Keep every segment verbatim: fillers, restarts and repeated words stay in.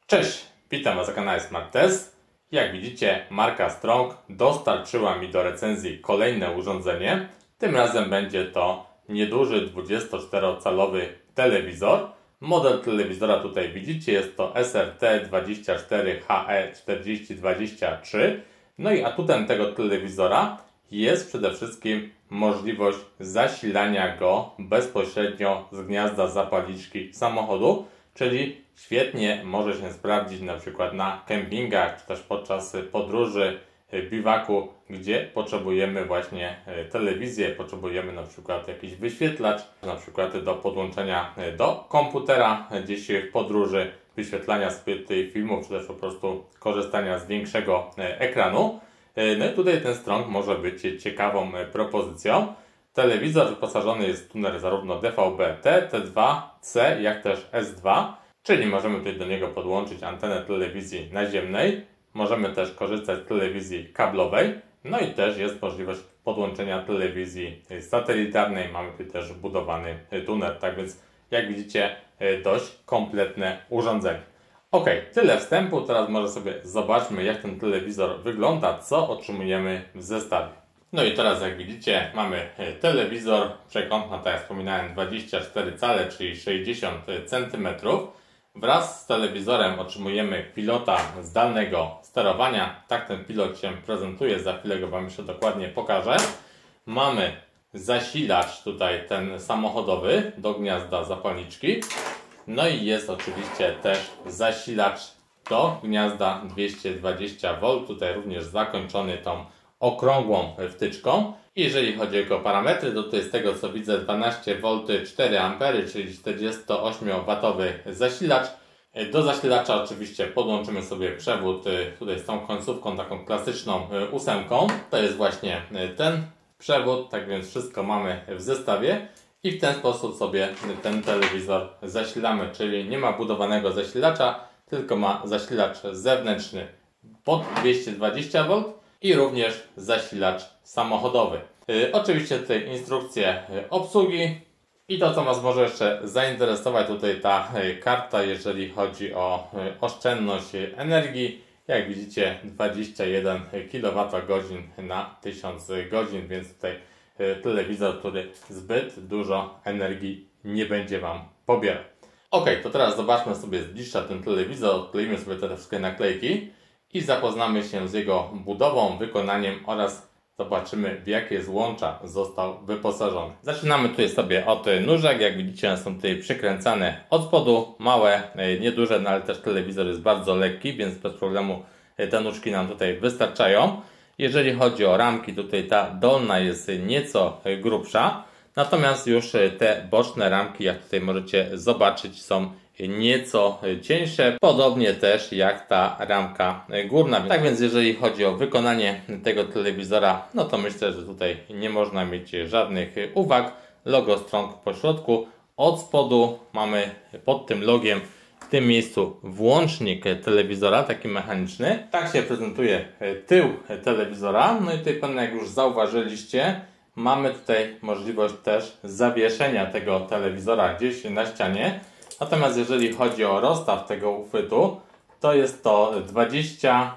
Cześć, witam Was na kanale SmartTest. Jak widzicie, marka Strong dostarczyła mi do recenzji kolejne urządzenie. Tym razem będzie to nieduży dwudziestoczterocalowy telewizor. Model telewizora tutaj widzicie, jest to S R T dwadzieścia cztery H E czterdzieści dwadzieścia trzy. No i atutem tego telewizora jest przede wszystkim możliwość zasilania go bezpośrednio z gniazda zapalniczki samochodu, czyli świetnie może się sprawdzić na przykład na kempingach, czy też podczas podróży, biwaku, gdzie potrzebujemy właśnie telewizję, potrzebujemy na przykład jakiś wyświetlacz, na przykład do podłączenia do komputera gdzieś w podróży, wyświetlania sobie tutaj filmów, czy też po prostu korzystania z większego ekranu. No i tutaj ten Strong może być ciekawą propozycją. Telewizor wyposażony jest w tuner zarówno D V B T, T dwa, C, jak też S dwa, czyli możemy tutaj do niego podłączyć antenę telewizji naziemnej, możemy też korzystać z telewizji kablowej, no i też jest możliwość podłączenia telewizji satelitarnej, mamy tutaj też wbudowany tuner, tak więc jak widzicie dość kompletne urządzenie. Ok, tyle wstępu, teraz może sobie zobaczmy, jak ten telewizor wygląda, co otrzymujemy w zestawie. No i teraz jak widzicie mamy telewizor przekątna, tak jak wspominałem, dwadzieścia cztery cale, czyli sześćdziesiąt centymetrów. Wraz z telewizorem otrzymujemy pilota zdalnego sterowania. Tak ten pilot się prezentuje, za chwilę go Wam jeszcze dokładnie pokażę. Mamy zasilacz tutaj ten samochodowy do gniazda zapalniczki. No i jest oczywiście też zasilacz do gniazda dwieście dwadzieścia wolt, tutaj również zakończony tą okrągłą wtyczką. Jeżeli chodzi o jego parametry, to tutaj z tego co widzę dwanaście wolt, cztery ampery, czyli czterdziestoośmiowatowy zasilacz. Do zasilacza oczywiście podłączymy sobie przewód tutaj z tą końcówką taką klasyczną ósemką. To jest właśnie ten przewód, tak więc wszystko mamy w zestawie. I w ten sposób sobie ten telewizor zasilamy, czyli nie ma budowanego zasilacza, tylko ma zasilacz zewnętrzny pod dwieście dwadzieścia wolt i również zasilacz samochodowy. Yy, oczywiście tutaj instrukcje obsługi i to, co Was może jeszcze zainteresować, tutaj ta karta, jeżeli chodzi o oszczędność energii. Jak widzicie, dwadzieścia jeden kilowatogodzin na tysiąc godzin, więc tutaj telewizor, który zbyt dużo energii nie będzie Wam pobierał. Ok, to teraz zobaczmy sobie z bliższa ten telewizor, odkleimy sobie te wszystkie naklejki i zapoznamy się z jego budową, wykonaniem oraz zobaczymy, w jakie złącza został wyposażony. Zaczynamy tutaj sobie od nóżek. Jak widzicie, one są tutaj przykręcane od spodu, małe, nieduże, no ale też telewizor jest bardzo lekki, więc bez problemu te nóżki nam tutaj wystarczają. Jeżeli chodzi o ramki, tutaj ta dolna jest nieco grubsza, natomiast już te boczne ramki, jak tutaj możecie zobaczyć, są nieco cieńsze, podobnie też jak ta ramka górna. Tak więc jeżeli chodzi o wykonanie tego telewizora, no to myślę, że tutaj nie można mieć żadnych uwag. Logo Strong po środku, od spodu mamy pod tym logiem w tym miejscu włącznik telewizora, taki mechaniczny. Tak się prezentuje tył telewizora. No i tutaj pewnie, jak już zauważyliście, mamy tutaj możliwość też zawieszenia tego telewizora gdzieś na ścianie. Natomiast jeżeli chodzi o rozstaw tego uchwytu, to jest to dwadzieścia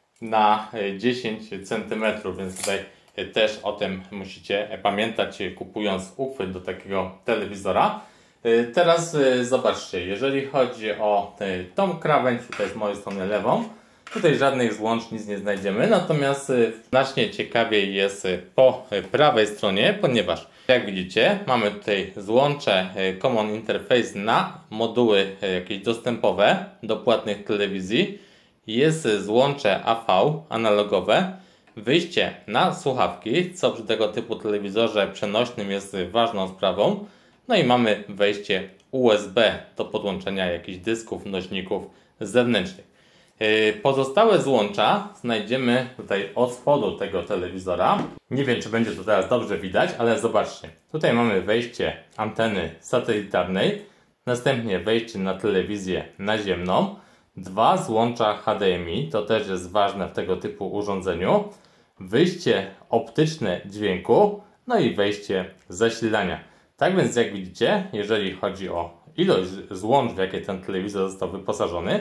na dziesięć centymetrów, więc tutaj też o tym musicie pamiętać, kupując uchwyt do takiego telewizora. Teraz zobaczcie, jeżeli chodzi o tą krawędź, tutaj z mojej strony lewą, tutaj żadnych złącz, nic nie znajdziemy, natomiast znacznie ciekawiej jest po prawej stronie, ponieważ jak widzicie, mamy tutaj złącze Common Interface na moduły jakieś dostępowe do płatnych telewizji, jest złącze A V analogowe, wyjście na słuchawki, co przy tego typu telewizorze przenośnym jest ważną sprawą. No i mamy wejście U S B do podłączenia jakichś dysków, nośników zewnętrznych. Pozostałe złącza znajdziemy tutaj od spodu tego telewizora. Nie wiem, czy będzie to teraz dobrze widać, ale zobaczcie. Tutaj mamy wejście anteny satelitarnej, następnie wejście na telewizję naziemną, dwa złącza H D M I, to też jest ważne w tego typu urządzeniu, wyjście optyczne dźwięku, no i wejście zasilania. Tak więc jak widzicie, jeżeli chodzi o ilość złącz, w jakie ten telewizor został wyposażony,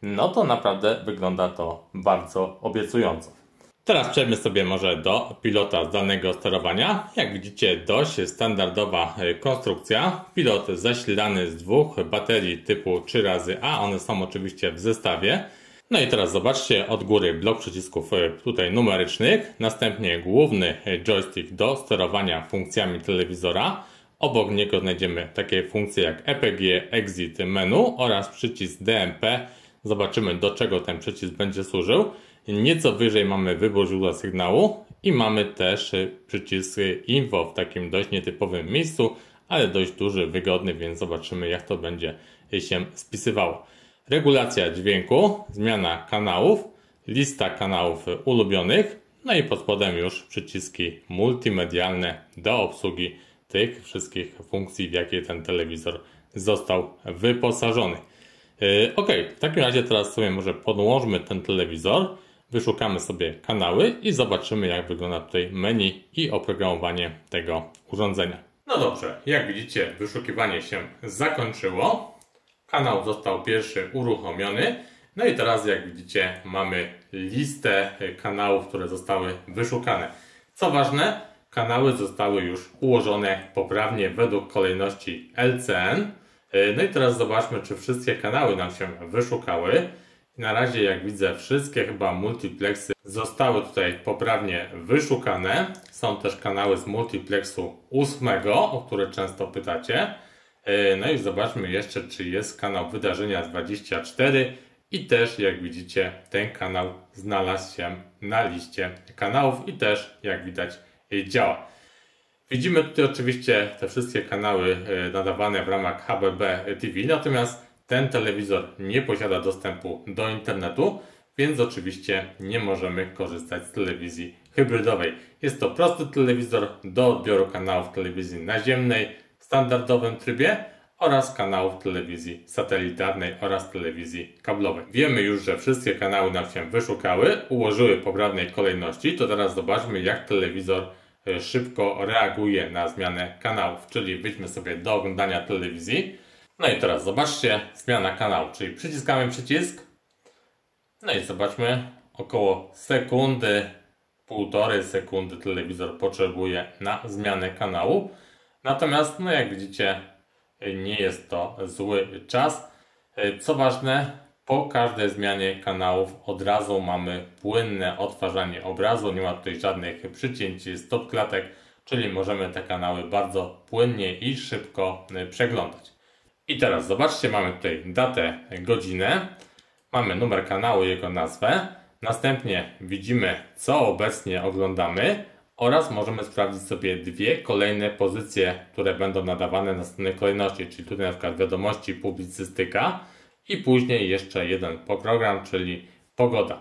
no to naprawdę wygląda to bardzo obiecująco. Teraz przejdźmy sobie może do pilota zdalnego sterowania. Jak widzicie, dość standardowa konstrukcja. Pilot zasilany z dwóch baterii typu trzy razy A, one są oczywiście w zestawie. No i teraz zobaczcie od góry blok przycisków tutaj numerycznych, następnie główny joystick do sterowania funkcjami telewizora. Obok niego znajdziemy takie funkcje jak E P G, Exit Menu oraz przycisk D M P. Zobaczymy, do czego ten przycisk będzie służył. Nieco wyżej mamy wybór źródła sygnału i mamy też przycisk Info w takim dość nietypowym miejscu, ale dość duży, wygodny, więc zobaczymy, jak to będzie się spisywało. Regulacja dźwięku, zmiana kanałów, lista kanałów ulubionych, no i pod spodem już przyciski multimedialne do obsługi tych wszystkich funkcji, w jakie ten telewizor został wyposażony. Yy, ok, w takim razie teraz sobie może podłączmy ten telewizor, wyszukamy sobie kanały i zobaczymy, jak wygląda tutaj menu i oprogramowanie tego urządzenia. No dobrze, jak widzicie, wyszukiwanie się zakończyło. Kanał został pierwszy uruchomiony. No i teraz, jak widzicie, mamy listę kanałów, które zostały wyszukane. Co ważne, kanały zostały już ułożone poprawnie według kolejności L C N. No i teraz zobaczmy, czy wszystkie kanały nam się wyszukały. Na razie, jak widzę, wszystkie chyba multiplexy zostały tutaj poprawnie wyszukane. Są też kanały z multiplexu ósmego, o które często pytacie. No i zobaczmy jeszcze, czy jest kanał Wydarzenia dwadzieścia cztery i też, jak widzicie, ten kanał znalazł się na liście kanałów i też, jak widać, działa. Widzimy tutaj oczywiście te wszystkie kanały nadawane w ramach H B B T V, natomiast ten telewizor nie posiada dostępu do internetu, więc oczywiście nie możemy korzystać z telewizji hybrydowej. Jest to prosty telewizor do odbioru kanałów telewizji naziemnej w standardowym trybie oraz kanałów telewizji satelitarnej oraz telewizji kablowej. Wiemy już, że wszystkie kanały nam się wyszukały, ułożyły w poprawnej kolejności, to teraz zobaczmy, jak telewizor szybko reaguje na zmianę kanałów, czyli wyjdźmy sobie do oglądania telewizji. No i teraz zobaczcie, zmiana kanału, czyli przyciskamy przycisk. No i zobaczmy, około sekundy, półtorej sekundy telewizor potrzebuje na zmianę kanału. Natomiast, no jak widzicie, nie jest to zły czas. Co ważne, po każdej zmianie kanałów od razu mamy płynne odtwarzanie obrazu. Nie ma tutaj żadnych przycięć, stop klatek, czyli możemy te kanały bardzo płynnie i szybko przeglądać. I teraz zobaczcie, mamy tutaj datę, godzinę, mamy numer kanału, jego nazwę, następnie widzimy, co obecnie oglądamy oraz możemy sprawdzić sobie dwie kolejne pozycje, które będą nadawane na następnej kolejności, czyli tutaj na przykład wiadomości, publicystyka i później jeszcze jeden program, czyli pogoda.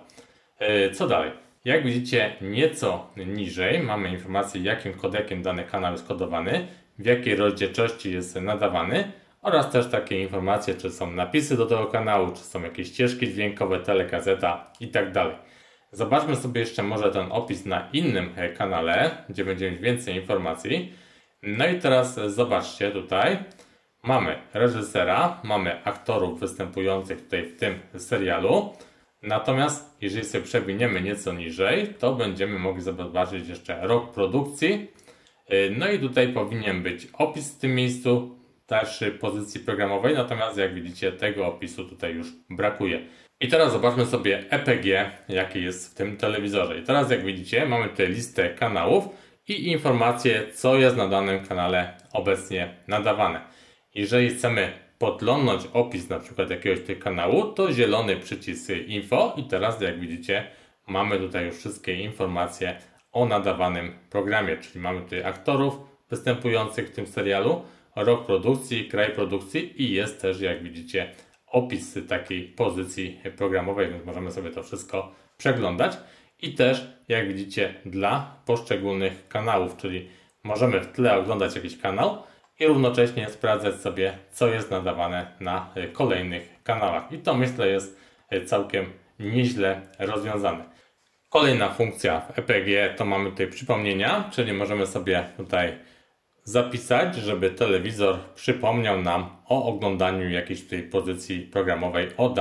Co dalej? Jak widzicie, nieco niżej mamy informację, jakim kodekiem dany kanał jest kodowany, w jakiej rozdzielczości jest nadawany, oraz też takie informacje, czy są napisy do tego kanału, czy są jakieś ścieżki dźwiękowe, telegazeta i tak dalej. Zobaczmy sobie jeszcze może ten opis na innym kanale, gdzie będziemy mieć więcej informacji. No i teraz zobaczcie tutaj. Mamy reżysera, mamy aktorów występujących tutaj w tym serialu. Natomiast jeżeli sobie przewiniemy nieco niżej, to będziemy mogli zobaczyć jeszcze rok produkcji. No i tutaj powinien być opis w tym miejscu, też pozycji programowej, natomiast jak widzicie, tego opisu tutaj już brakuje. I teraz zobaczmy sobie E P G, jaki jest w tym telewizorze. I teraz jak widzicie, mamy tutaj listę kanałów i informacje, co jest na danym kanale obecnie nadawane. Jeżeli chcemy podglądnąć opis na przykład jakiegoś tutaj kanału, to zielony przycisk info i teraz jak widzicie, mamy tutaj już wszystkie informacje o nadawanym programie, czyli mamy tutaj aktorów występujących w tym serialu, rok produkcji, kraj produkcji i jest też, jak widzicie, opis takiej pozycji programowej, więc możemy sobie to wszystko przeglądać. I też, jak widzicie, dla poszczególnych kanałów, czyli możemy w tle oglądać jakiś kanał i równocześnie sprawdzać sobie, co jest nadawane na kolejnych kanałach. I to, myślę, jest całkiem nieźle rozwiązane. Kolejna funkcja w E P G to mamy tutaj przypomnienia, czyli możemy sobie tutaj zapisać, żeby telewizor przypomniał nam o oglądaniu jakiejś tutaj pozycji programowej o danej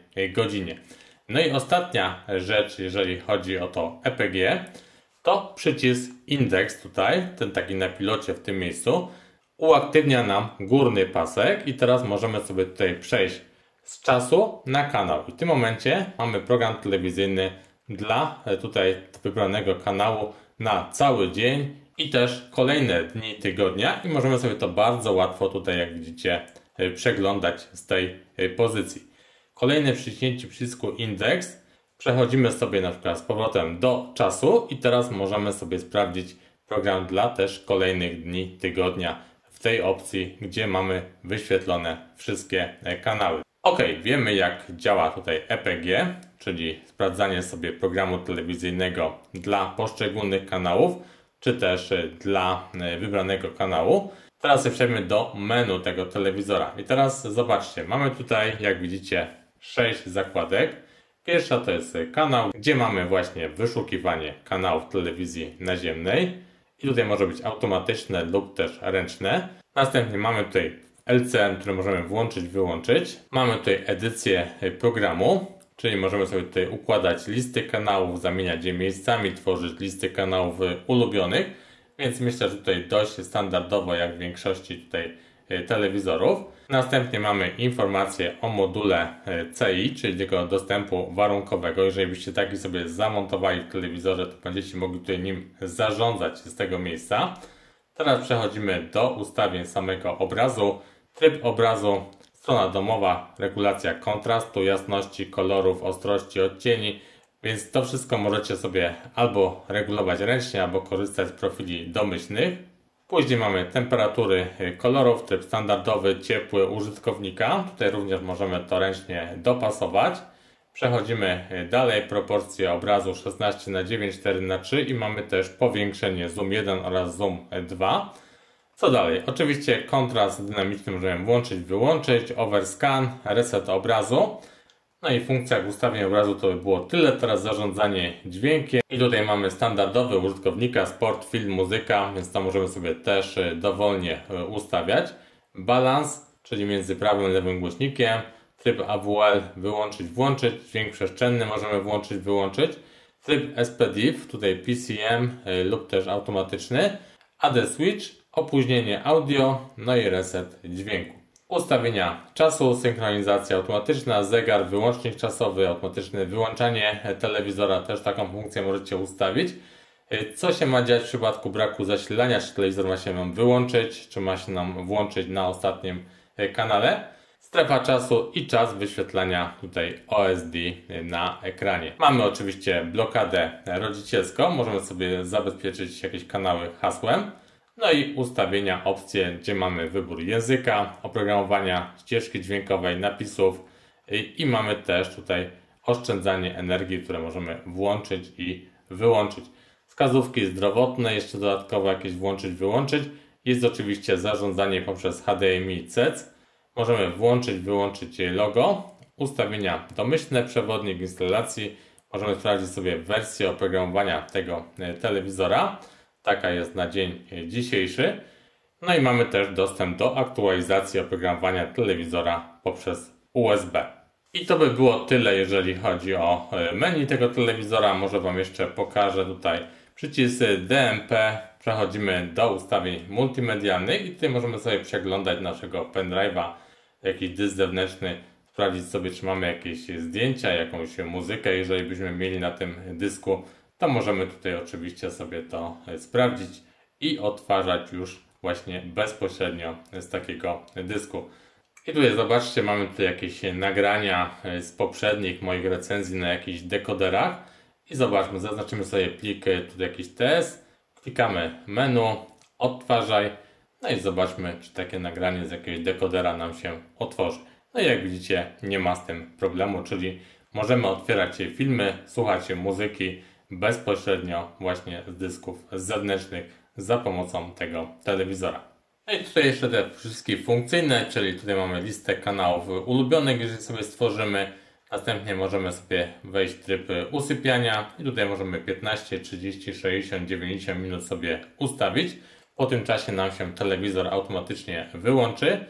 godzinie. No i ostatnia rzecz, jeżeli chodzi o to E P G, to przycisk indeks tutaj, ten taki na pilocie w tym miejscu, uaktywnia nam górny pasek i teraz możemy sobie tutaj przejść z czasu na kanał. I w tym momencie mamy program telewizyjny dla tutaj wybranego kanału na cały dzień i też kolejne dni tygodnia i możemy sobie to bardzo łatwo tutaj, jak widzicie, przeglądać z tej pozycji. Kolejne przyciśnięcie przycisku indeks, przechodzimy sobie na przykład z powrotem do czasu i teraz możemy sobie sprawdzić program dla też kolejnych dni tygodnia w tej opcji, gdzie mamy wyświetlone wszystkie kanały. Ok, wiemy jak działa tutaj E P G, czyli sprawdzanie sobie programu telewizyjnego dla poszczególnych kanałów, czy też dla wybranego kanału. Teraz przejdziemy do menu tego telewizora. I teraz zobaczcie, mamy tutaj, jak widzicie, sześć zakładek. Pierwsza to jest kanał, gdzie mamy właśnie wyszukiwanie kanałów telewizji naziemnej. I tutaj może być automatyczne lub też ręczne. Następnie mamy tutaj L C M, które możemy włączyć, wyłączyć. Mamy tutaj edycję programu, czyli możemy sobie tutaj układać listy kanałów, zamieniać je miejscami, tworzyć listy kanałów ulubionych. Więc myślę, że tutaj dość standardowo, jak w większości tutaj telewizorów. Następnie mamy informację o module C I, czyli tego dostępu warunkowego. Jeżeli byście taki sobie zamontowali w telewizorze, to będziecie mogli tutaj nim zarządzać z tego miejsca. Teraz przechodzimy do ustawień samego obrazu. Tryb obrazu, strona domowa, regulacja kontrastu, jasności, kolorów, ostrości, odcieni. Więc to wszystko możecie sobie albo regulować ręcznie, albo korzystać z profili domyślnych. Później mamy temperatury kolorów, tryb standardowy, ciepły użytkownika. Tutaj również możemy to ręcznie dopasować. Przechodzimy dalej, proporcje obrazu szesnaście na dziewięć, cztery na trzy i mamy też powiększenie zoom jeden oraz zoom dwa. Co dalej? Oczywiście kontrast dynamiczny możemy włączyć, wyłączyć, overscan, reset obrazu. No i w funkcjach ustawień obrazu to by było tyle. Teraz zarządzanie dźwiękiem. I tutaj mamy standardowy użytkownika, sport, film, muzyka, więc to możemy sobie też dowolnie ustawiać. Balans, czyli między prawym i lewym głośnikiem. Tryb A W L wyłączyć, włączyć. Dźwięk przestrzenny możemy włączyć, wyłączyć. Tryb S P D I F, tutaj P C M lub też automatyczny. A D switch, opóźnienie audio, no i reset dźwięku. Ustawienia czasu, synchronizacja automatyczna, zegar, wyłącznik czasowy, automatyczne wyłączanie telewizora, też taką funkcję możecie ustawić. Co się ma dziać w przypadku braku zasilania, czy telewizor ma się nam wyłączyć, czy ma się nam włączyć na ostatnim kanale. Strefa czasu i czas wyświetlania tutaj O S D na ekranie. Mamy oczywiście blokadę rodzicielską, możemy sobie zabezpieczyć jakieś kanały hasłem. No i ustawienia, opcje, gdzie mamy wybór języka, oprogramowania, ścieżki dźwiękowej, napisów i, i mamy też tutaj oszczędzanie energii, które możemy włączyć i wyłączyć. Wskazówki zdrowotne, jeszcze dodatkowo jakieś włączyć, wyłączyć. Jest oczywiście zarządzanie poprzez H D M I C E C. Możemy włączyć, wyłączyć logo. Ustawienia domyślne, przewodnik instalacji. Możemy sprawdzić sobie wersję oprogramowania tego telewizora. Taka jest na dzień dzisiejszy. No i mamy też dostęp do aktualizacji oprogramowania telewizora poprzez U S B. I to by było tyle, jeżeli chodzi o menu tego telewizora. Może Wam jeszcze pokażę tutaj przycisk D M P. Przechodzimy do ustawień multimedialnych i tutaj możemy sobie przeglądać naszego pendrive'a, jakiś dysk zewnętrzny, sprawdzić sobie, czy mamy jakieś zdjęcia, jakąś muzykę. Jeżeli byśmy mieli na tym dysku, to możemy tutaj oczywiście sobie to sprawdzić i odtwarzać już właśnie bezpośrednio z takiego dysku. I tutaj zobaczcie, mamy tutaj jakieś nagrania z poprzednich moich recenzji na jakichś dekoderach. I zobaczmy, zaznaczymy sobie plik, tutaj jakiś T S, klikamy menu, odtwarzaj, no i zobaczmy, czy takie nagranie z jakiegoś dekodera nam się otworzy. No i jak widzicie, nie ma z tym problemu, czyli możemy otwierać filmy, słuchać muzyki bezpośrednio właśnie z dysków zewnętrznych za pomocą tego telewizora. No i tutaj jeszcze te wszystkie funkcyjne, czyli tutaj mamy listę kanałów ulubionych, jeżeli sobie stworzymy. Następnie możemy sobie wejść w tryb usypiania i tutaj możemy piętnaście, trzydzieści, sześćdziesiąt, dziewięćdziesiąt minut sobie ustawić. Po tym czasie nam się telewizor automatycznie wyłączy.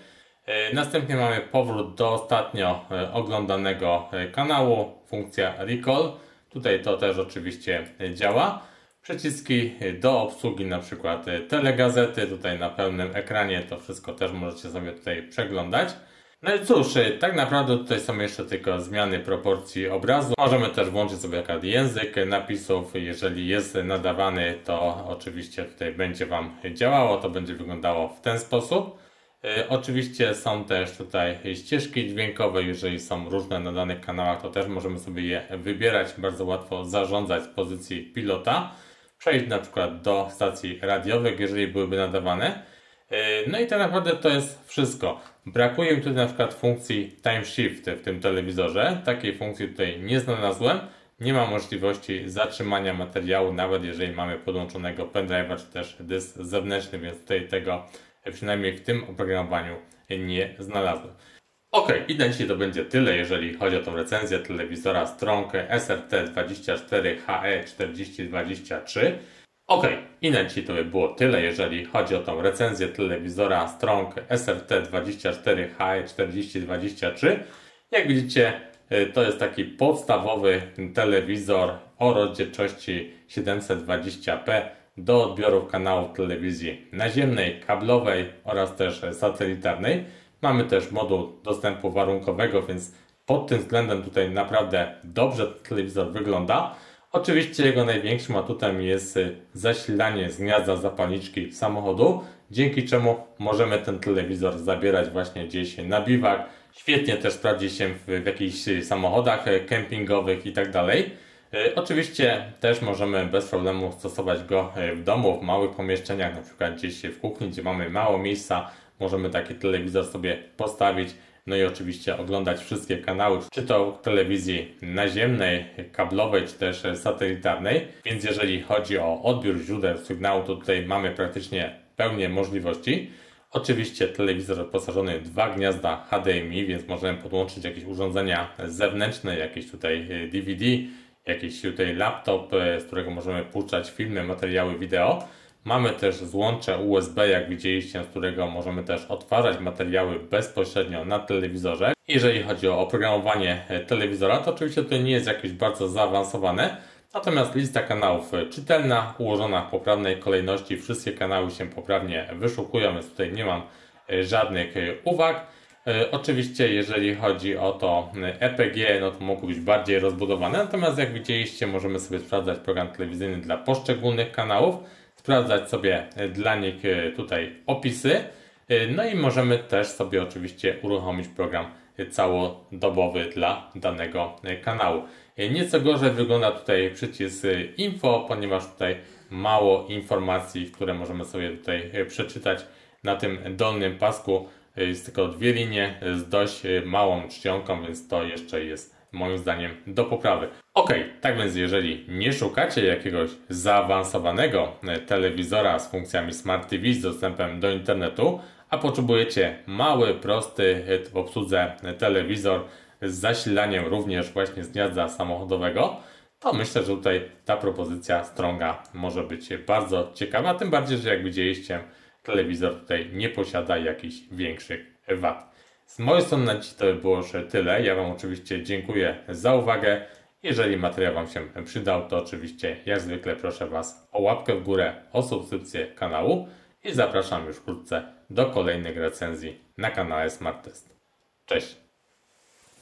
Następnie mamy powrót do ostatnio oglądanego kanału, funkcja Recall. Tutaj to też oczywiście działa. Przyciski do obsługi na przykład telegazety, tutaj na pełnym ekranie to wszystko też możecie sobie tutaj przeglądać. No i cóż, tak naprawdę tutaj są jeszcze tylko zmiany proporcji obrazu. Możemy też włączyć sobie jakąś język napisów. Jeżeli jest nadawany, to oczywiście tutaj będzie Wam działało, to będzie wyglądało w ten sposób. Yy, oczywiście są też tutaj ścieżki dźwiękowe, jeżeli są różne na danych kanałach, to też możemy sobie je wybierać, bardzo łatwo zarządzać z pozycji pilota. Przejść na przykład do stacji radiowych, jeżeli byłyby nadawane. Yy, no i tak naprawdę to jest wszystko. Brakuje mi tutaj na przykład funkcji Time Shift w tym telewizorze. Takiej funkcji tutaj nie znalazłem. Nie ma możliwości zatrzymania materiału, nawet jeżeli mamy podłączonego pendrive'a czy też dysk zewnętrzny, więc tutaj tego przynajmniej w tym oprogramowaniu nie znalazłem. Ok, i na dzisiaj to będzie tyle, jeżeli chodzi o tą recenzję telewizora Strong S R T dwadzieścia cztery H E czterdzieści dwadzieścia trzy. Ok, i na dzisiaj to by było tyle, jeżeli chodzi o tą recenzję telewizora Strong S R T dwadzieścia cztery H E czterdzieści dwadzieścia trzy. Jak widzicie, to jest taki podstawowy telewizor o rozdzielczości siedemset dwadzieścia p do odbiorów kanałów telewizji naziemnej, kablowej oraz też satelitarnej. Mamy też moduł dostępu warunkowego, więc pod tym względem tutaj naprawdę dobrze telewizor wygląda. Oczywiście jego największym atutem jest zasilanie z gniazda zapalniczki samochodu, dzięki czemu możemy ten telewizor zabierać właśnie gdzieś na biwak. Świetnie też sprawdzi się w, w jakichś samochodach kempingowych i tak dalej. Oczywiście też możemy bez problemu stosować go w domu, w małych pomieszczeniach, na przykład gdzieś w kuchni, gdzie mamy mało miejsca. Możemy taki telewizor sobie postawić, no i oczywiście oglądać wszystkie kanały, czy to telewizji naziemnej, kablowej, czy też satelitarnej. Więc jeżeli chodzi o odbiór źródeł sygnału, to tutaj mamy praktycznie pełnię możliwości. Oczywiście telewizor wyposażony w dwa gniazda H D M I, więc możemy podłączyć jakieś urządzenia zewnętrzne, jakieś tutaj D V D, jakiś tutaj laptop, z którego możemy puszczać filmy, materiały wideo. Mamy też złącze U S B, jak widzieliście, z którego możemy też odtwarzać materiały bezpośrednio na telewizorze. Jeżeli chodzi o oprogramowanie telewizora, to oczywiście to nie jest jakieś bardzo zaawansowane. Natomiast lista kanałów czytelna, ułożona w poprawnej kolejności, wszystkie kanały się poprawnie wyszukują, więc tutaj nie mam żadnych uwag. Oczywiście jeżeli chodzi o to E P G, no to mogą być bardziej rozbudowane, natomiast jak widzieliście, możemy sobie sprawdzać program telewizyjny dla poszczególnych kanałów, sprawdzać sobie dla nich tutaj opisy, no i możemy też sobie oczywiście uruchomić program całodobowy dla danego kanału. Nieco gorzej wygląda tutaj przycisk info, ponieważ tutaj mało informacji, które możemy sobie tutaj przeczytać. Na tym dolnym pasku jest tylko dwie linie z dość małą czcionką, więc to jeszcze jest moim zdaniem do poprawy. Ok, tak więc jeżeli nie szukacie jakiegoś zaawansowanego telewizora z funkcjami Smart T V z dostępem do internetu, a potrzebujecie mały, prosty w obsłudze telewizor z zasilaniem również właśnie z gniazda samochodowego, to myślę, że tutaj ta propozycja Stronga może być bardzo ciekawa, tym bardziej, że jak widzieliście, telewizor tutaj nie posiada jakichś większych wad. Z mojej strony na dziś to by było już tyle. Ja Wam oczywiście dziękuję za uwagę. Jeżeli materiał Wam się przydał, to oczywiście jak zwykle proszę Was o łapkę w górę, o subskrypcję kanału i zapraszam już wkrótce do kolejnych recenzji na kanale Smart Test. Cześć!